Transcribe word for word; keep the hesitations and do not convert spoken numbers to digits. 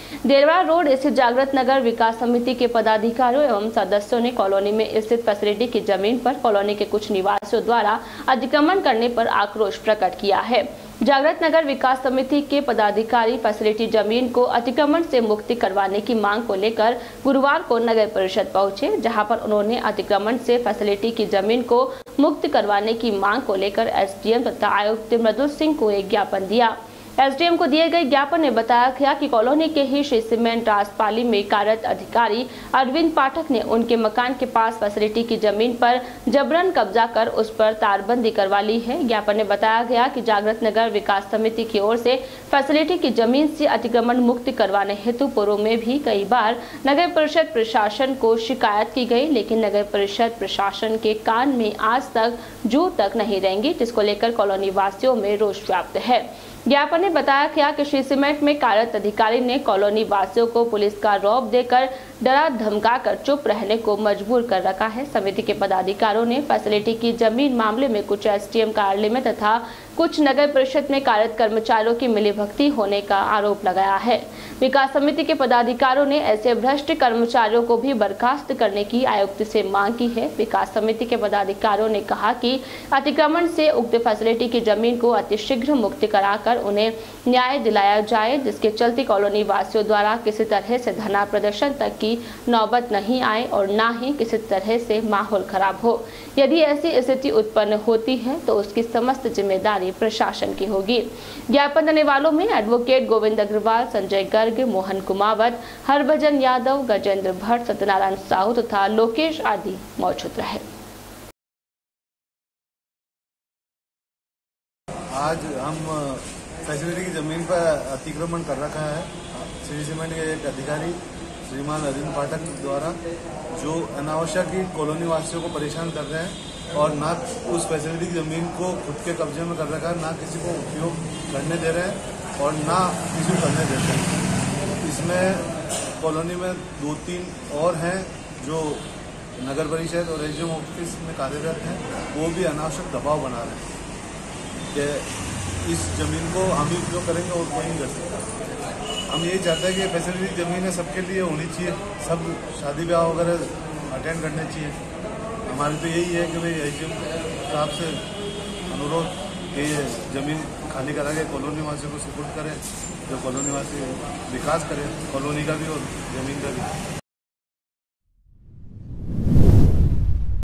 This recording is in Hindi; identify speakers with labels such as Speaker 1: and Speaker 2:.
Speaker 1: देरवा रोड स्थित जागृत नगर विकास समिति के पदाधिकारियों एवं सदस्यों ने कॉलोनी में स्थित फैसिलिटी की जमीन पर कॉलोनी के कुछ निवासियों द्वारा अतिक्रमण करने पर आक्रोश प्रकट किया है। जागृत नगर विकास समिति के पदाधिकारी फैसिलिटी जमीन को अतिक्रमण से मुक्ति करवाने की मांग को लेकर गुरुवार को नगर परिषद पहुंचे, जहां पर उन्होंने अतिक्रमण से फैसिलिटी की जमीन को मुक्त करवाने की मांग को लेकर एसडीएम तथा आयुक्त मृदुल सिंह को एक ज्ञापन दिया। एसडीएम को दिए गए ज्ञापन में बताया गया कि कॉलोनी के ही श्री सीमेंट राजपाली में कार्यरत अधिकारी अरविंद पाठक ने उनके मकान के पास फैसिलिटी की जमीन पर जबरन कब्जा कर उस पर तारबंदी करवा ली है। ज्ञापन में बताया गया कि जागृत नगर विकास समिति की ओर से फैसिलिटी की जमीन से अतिक्रमण मुक्त करवाने हेतु पूर्व में भी कई बार नगर परिषद प्रशासन को शिकायत की गई, लेकिन नगर परिषद प्रशासन के कान में आज तक जू तक नहीं रेंगी, जिसको लेकर कॉलोनी वासियों में रोष व्याप्त है। ज्ञापन ने बताया गया कि श्री सीमेंट में कार्यरत अधिकारी ने कॉलोनी वासियों को पुलिस का रौब देकर डरा धमका कर चुप रहने को मजबूर कर रखा है। समिति के पदाधिकारियों ने फैसिलिटी की जमीन मामले में कुछ एसडीएम कार्यालय में तथा कुछ नगर परिषद में कार्यरत कर्मचारियों की मिलीभगती होने का आरोप लगाया है। विकास समिति के पदाधिकारियों ने ऐसे भ्रष्ट कर्मचारियों को भी बर्खास्त करने की आयुक्त से मांग की है। विकास समिति के पदाधिकारियों ने कहा कि अतिक्रमण से उक्त फैसिलिटी की जमीन को अतिशीघ्र मुक्त कराकर उन्हें न्याय दिलाया जाए, जिसके चलते कॉलोनी वासियों द्वारा किसी तरह से धरना प्रदर्शन तक की नौबत नहीं आए और न ही किसी तरह से माहौल खराब हो। यदि ऐसी स्थिति उत्पन्न होती है तो उसकी समस्त जिम्मेदारी प्रशासन की होगी। ज्ञापन देने वालों में एडवोकेट गोविंद अग्रवाल, संजय गर्ग, मोहन कुमावत, हरभजन यादव, गजेंद्र भट्ट, सत्यनारायण साहू तथा लोकेश आदि मौजूद रहे।
Speaker 2: आज हम फैसिलिटी की जमीन पर अतिक्रमण कर रखा है श्री सीमेंट के एक अधिकारी श्रीमान अरविंद पाठक द्वारा, जो अनावश्यक ही कॉलोनी वासियों को परेशान कर रहे हैं और ना उस फैसिलिटी की जमीन को खुद के कब्जे में कर रखा है, ना किसी को उपयोग करने दे रहे हैं और ना किसी को करने देते हैं। इसमें कॉलोनी में दो तीन और हैं जो नगर परिषद और एसडीएम ऑफिस में कार्यरत हैं, वो भी अनावश्यक दबाव बना रहे हैं कि इस जमीन को हम ही उपयोग करेंगे और कोई नहीं कर सकता। हम यही चाहते हैं कि फैसिलिटी जमीन है सबके लिए होनी चाहिए, सब शादी ब्याह वगैरह अटेंड करने चाहिए। हमारी तो यही है कि भाई एसडीएम साहब से अनुरोध कि ये जमीन खाली करा के कॉलोनी वासियों को सपोर्ट करें, जो कॉलोनी वासी विकास करें, कॉलोनी का भी और जमीन का भी।